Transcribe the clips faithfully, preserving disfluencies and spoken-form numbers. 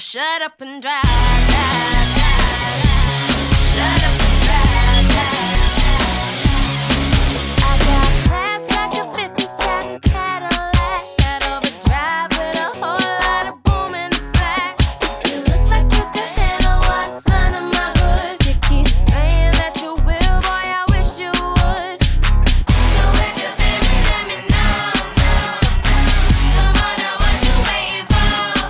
shut up and drive, drive, drive, drive. Shut up and drive, drive, drive. I got class like a fifty-seven Cadillac, got overdrive with a whole lot of boom in the back. You look like you could handle what's under my hood. You keep saying that you will, boy, I wish you would. So if you feel me, let me know, know, know. Come on now, what you waiting for?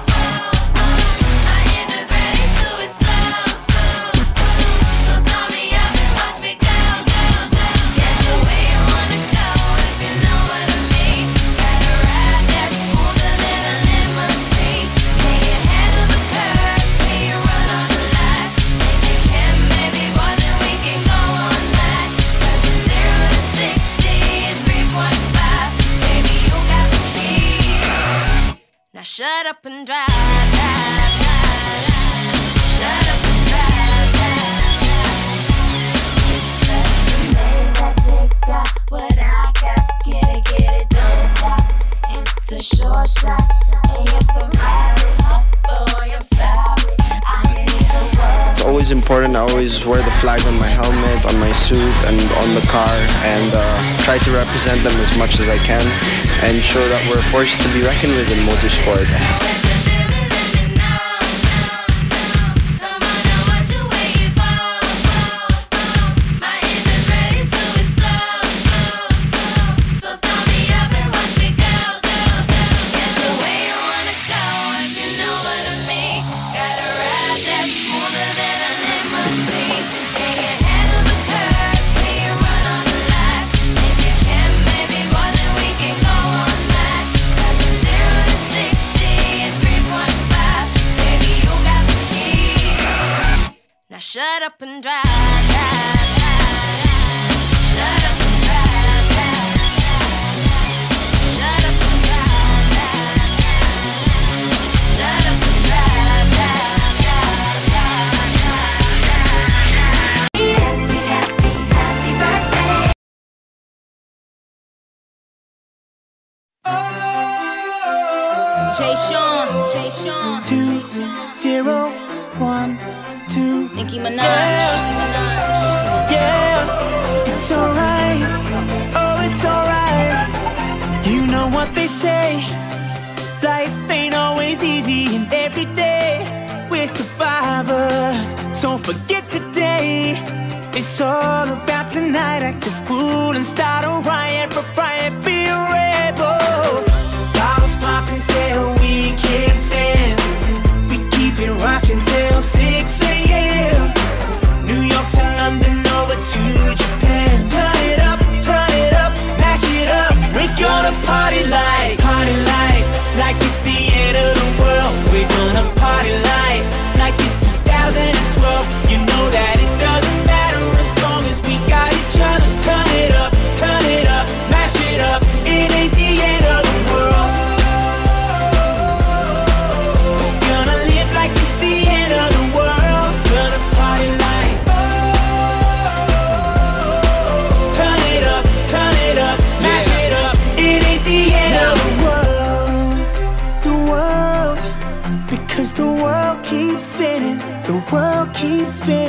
My engine's ready to explode, explode, explode. So start me up and watch me go, go, go. Get you where you wanna go, if you know what I mean. Gotta ride that smoother than a limousine. Can you handle the curves? Can you run all the lights? If you can, baby boy, then we can go all night. Cause it's zero to sixty in three point five. Baby, you got the keys. Now shut up and drive, drive, drive, drive. Shut up and drive, drive, drive. That they got what I got. Get it, get it, don't stop. It's a short shot. And you're Ferrari, huh? Boy, I'm sorry. I need the world. It's always important. I always wear the flag on my helmet, on my suit, and on the car, and uh, try to represent them as much as I can, and show that we're a force to be reckoned with in motorsport. Shut up and drive, drive, drive, drive. Shut up and drive, drive, drive, drive. Shut up and drive, drive, drive, drive. Shut up and drive, drive, drive, drive, drive, drive. Happy, happy, happy birthday. Jay Sean, Jay Sean, Two, zero, one. Two. Nicki Minaj. Yeah. Yeah, it's alright. Oh, it's alright. You know what they say. Life ain't always easy, and every day we're survivors. So forget the day. It's all about tonight. Act a fool and start a riot. For riot, be a rebel. Bottles popping till we can't stand. We keep it rocking till six a m New York to London, over to Japan. Turn it up, turn it up, mash it up. We're gonna party like, party like, like it's the end of the world. We're gonna party like, like it's two thousand twelve. You know that it doesn't matter as long as we got each other. Turn it up, turn it up, mash it up. It ain't the end of the world. We're gonna live like it's the end of the world. Gonna party like, turn it up, turn it up, mash it up. It ain't the end of the world. The world, because the world keeps spinning. The world keeps spinning.